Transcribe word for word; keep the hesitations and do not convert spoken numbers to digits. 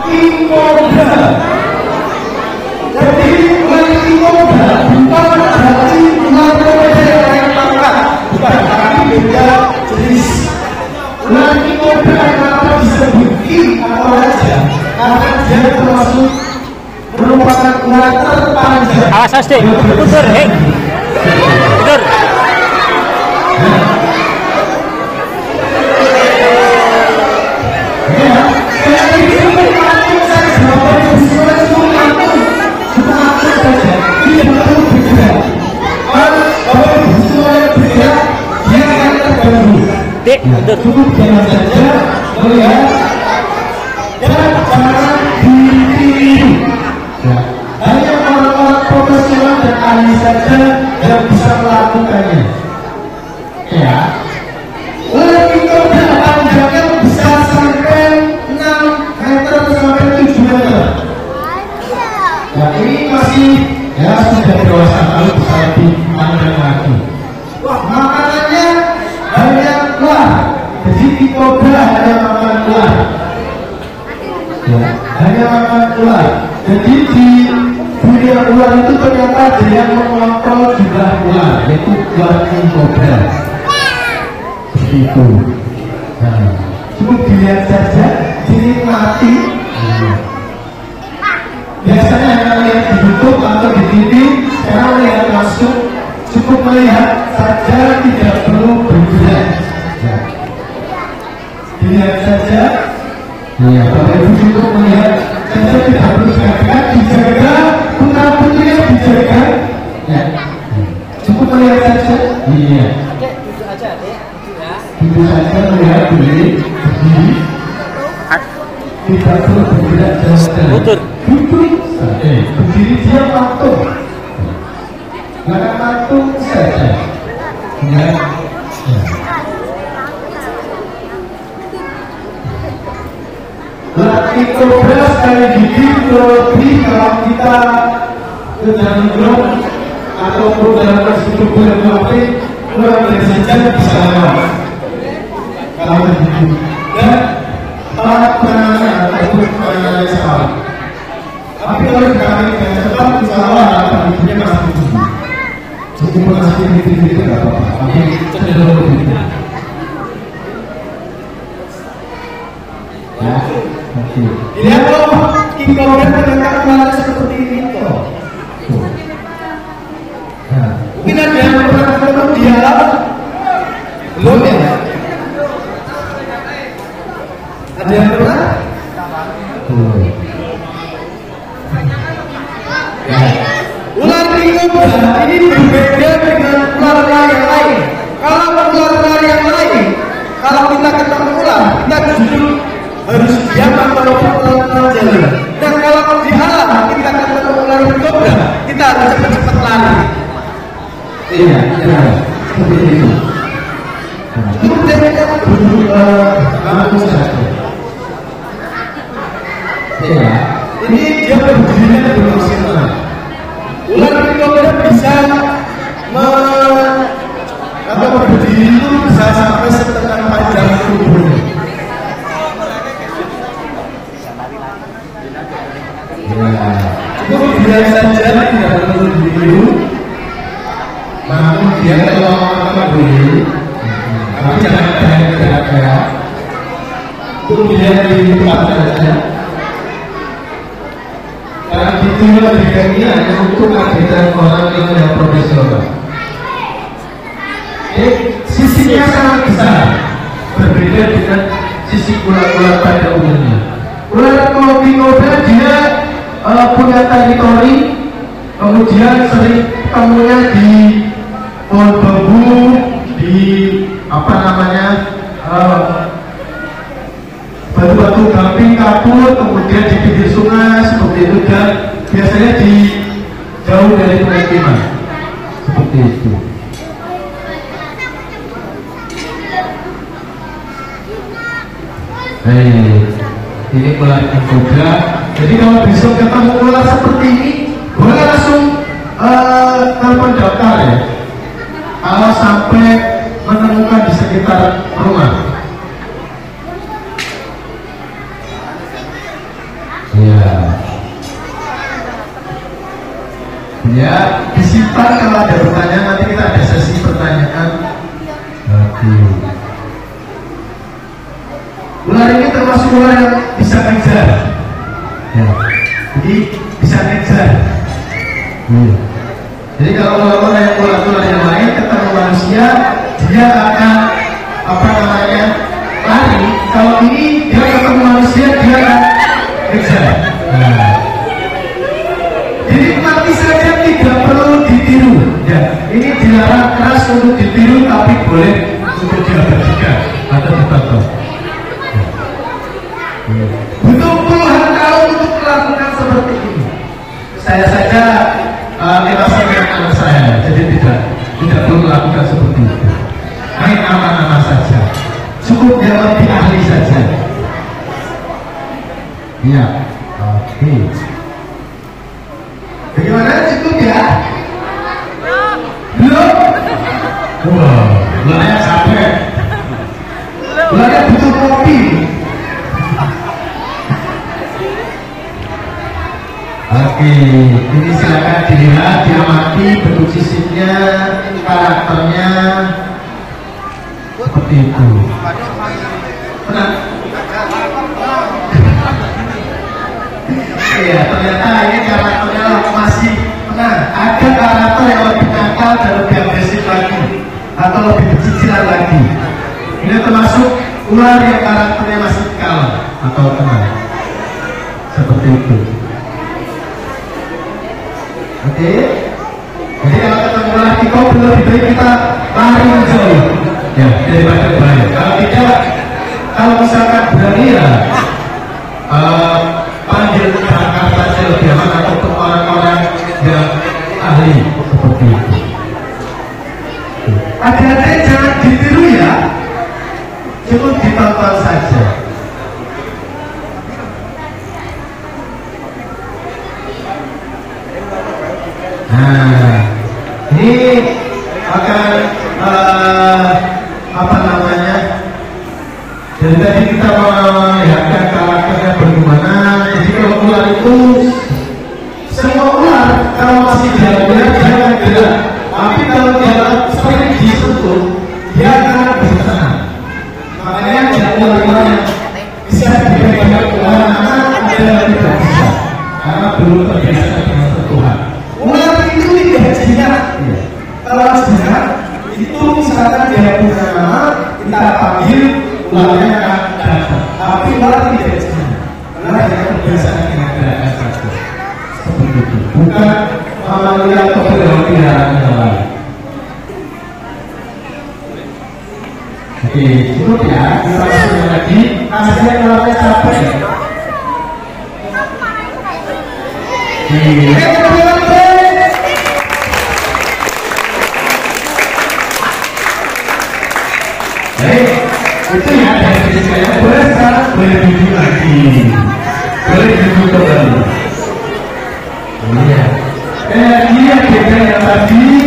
King Cobra. Jadi ular King Cobra bukan berarti ular berbeda dengan pangkat, bukan, tapi beda jenis. Ular King Cobra kenapa disebut King atau Raja? Karena dia termasuk merupakan ular terpanjang. Awas Mas Dik, mundur, hei. Mundur. Dik, mundur. Cukup jangan saja melihat dan jangan ditiru. Hanya orang-orang profesional dan ahli saja yang bisa melakukannya. Ya, ular King Cobra panjangnya bisa sampai enam meter sampai tujuh meter. Ya, ini masih ya sudah dewasa, lalu bisa lebih panjang lagi. Wah, makanannya banyak ular. Jadi King Cobra hanya makan ular. Ya, hanya makan ular. Jadi di dunia ular itu ternyata ada yang mengontrol jumlah ular, yaitu ular King Cobra. Seperti itu. Nah, cukup dilihat saja, dinikmati. Biasanya hanya melihat di YouTube atau di T V, sekarang melihat langsung, cukup melihat saja, tidak perlu bergerak. Ya. Dilihat saja. Ya, Bapak Ibu cukup melihat saja, tidak perlu bergerak, dijaga, putra putrinya dijaga. Ya. Cukup melihat saja. Iya. Itu saja melihat diri, berdiri. Tidak perlu bergerak jauh-jauh. Mundur. Duduk. Eh, berdiri dia patung. Jangan patung saja. Ya. Ya. Ular King Cobra sekali gigi lebih kalau kita ke dalam grup ataupun dalam tersebut bulan waktu ular biasa saja bisa lewat. Kalau begitu dan para penanganan ataupun penanganan salah. Tapi kalau kami dengan cepat bisa lewat akan hidupnya masih tinggi. Cukup masih tinggi tidak apa-apa. Tapi cenderung begitu. Ya. Dilihat loh, King Cobra ternyata ular seperti ini toh. Nah, mungkin ada yang pernah ketemu dia, belum ya? Ada yang pernah? Hmm. Ya. Ular King Cobra ini berbeda dengan ular-ular yang lain. Kalau ular-ular yang lain, kalau kita ketemu ular, kita justru harus diam atau pelan-pelan jalan. Dan kalau di alam kita ketemu ular King Cobra, kita harus cepat-cepat lari. Iya, iya, seperti itu. Kemudian kita langsung saja. Ya, ini dia berdirinya bermaksimal. Ular King Cobra bisa me, apa berdiri itu bisa sampai setengah panjang tubuhnya. Cukup dia saja, tidak perlu ditiru. Namun dia kalau mau boleh, tapi jangan gerak-gerak. Cukup dia di tempat saja. Karena ditiru ini hanya untuk adegan orang yang tidak profesional. Eh, sisinya sangat besar, berbeda dengan sisi ular-ular pada umumnya. Ular King Cobra dia Uh, punya teritori, kemudian sering ketemunya di pohon bambu, di apa namanya batu-batu uh, gamping kabut, kemudian di pinggir sungai seperti itu, dan biasanya di jauh dari pemukiman seperti itu. Hei, ini ular King Cobra. Jadi kalau besok ketemu ular seperti ini, boleh langsung uh, telepon daftar ya. Kalau sampai menemukan di sekitar rumah. Ya. Ya, disimpan kalau ada pertanyaan, nanti kita ada sesi pertanyaan. Oke. Ular ini termasuk ular yang bisa ngejar. Ya. Jadi bisa ngejar. Hmm. Jadi kalau ular-ular yang ular-ular yang lain ketemu manusia, dia akan apa namanya lari. Kalau ini dia ketemu manusia, dia akan ngejar. Nah. Jadi mati saja tidak perlu ditiru. Ya, ini dilarang keras untuk ditiru, tapi boleh untuk diabadikan atau ditonton. Butuh puluhan tahun untuk melakukan seperti ini. Saya saja dewasa dengan anak saya, jadi tidak tidak perlu melakukan seperti itu. Main aman-aman saja, cukup yang lebih ahli saja. Iya, oke. Okay. Bagaimana, cukup ya? Belum? Wow, belanya capek. Belanya butuh kopi. Oke, ini silakan dilihat, diamati bentuk sisipnya, karakternya seperti itu. Tenang. Iya, ternyata ini karakternya masih tenang. Ada karakter yang lebih nakal dan lebih agresif lagi, atau lebih pecicilan lagi. Ini termasuk ular yang karakternya masih kalem atau tenang. Seperti itu. Oke, okay. Jadi kalau ketemu lagi kau lebih baik kita lari jauh, ya daripada bahaya. Kalau tidak, kalau misalkan berani ya uh, panggil berangkat saja lebih aman atau untuk orang-orang yang ahli seperti itu. Hati-hati jangan ditiru ya, cukup ditonton saja. Nah, ini akan uh, apa namanya? Jadi tadi kita melihatkan karakternya bagaimana. Jadi kalau ular itu semua ular kalau masih jalannya dia akan gerak. Tapi kalau dia sering disentuh, dia akan bersenang. Makanya jangan ular-ular yang bisa dipegang ular anak ada yang tidak bisa karena belum terbiasa dengan sentuhan. Ular itu tidak jinak. Kalau jinak itu misalkan dia punya nama, kita panggil ularnya akan datang. Tapi ular tidak jinak karena dia terbiasa dengan gerakan satu. Seperti itu. Bukan mamalia atau hewan peliharaan yang lain. Oke, cukup ya. Kita masuk lagi. Kasihnya kalau capek. Oke. Baik, itu ya dari sisi saya. Boleh sekarang boleh duduk lagi, boleh duduk kembali. Iya, eh ini yang beda yang tadi.